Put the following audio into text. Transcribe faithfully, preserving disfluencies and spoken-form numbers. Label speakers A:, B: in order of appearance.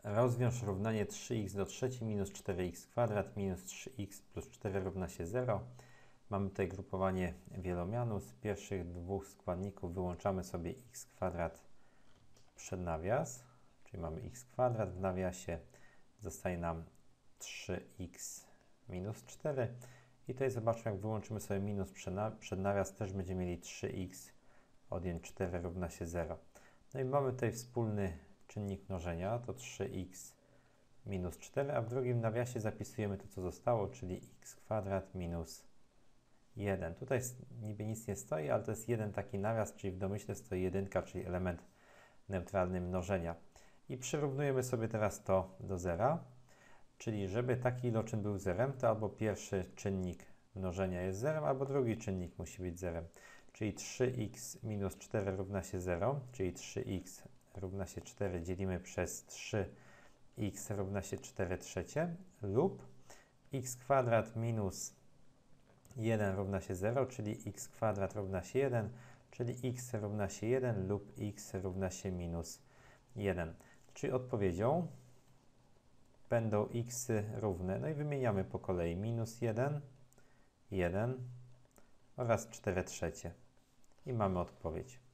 A: Rozwiąż równanie trzy x do trzeciej minus cztery x kwadrat minus trzy x plus cztery równa się zero. Mamy tutaj grupowanie wielomianu. Z pierwszych dwóch składników wyłączamy sobie x kwadrat przed nawias, czyli mamy x kwadrat w nawiasie, zostaje nam trzy x minus cztery. I tutaj zobaczmy, jak wyłączymy sobie minus przed nawias, też będziemy mieli trzy x odjąć cztery równa się zero. No i mamy tutaj wspólny czynnik mnożenia, to trzy x minus cztery, a w drugim nawiasie zapisujemy to, co zostało, czyli x kwadrat minus jeden. Tutaj niby nic nie stoi, ale to jest jeden taki nawias, czyli w domyśle stoi jedynka, czyli element neutralny mnożenia. I przyrównujemy sobie teraz to do zera, czyli żeby taki iloczyn był zerem, to albo pierwszy czynnik mnożenia jest zerem, albo drugi czynnik musi być zerem. Czyli trzy x minus cztery równa się zero, czyli trzy x równa się cztery dzielimy przez trzy x równa się cztery trzecie lub x kwadrat minus jeden równa się zero, czyli x kwadrat równa się jeden, czyli x równa się jeden lub x równa się minus jeden. Czyli odpowiedzią będą x równe, no i wymieniamy po kolei minus jeden, jeden oraz cztery trzecie. I mamy odpowiedź.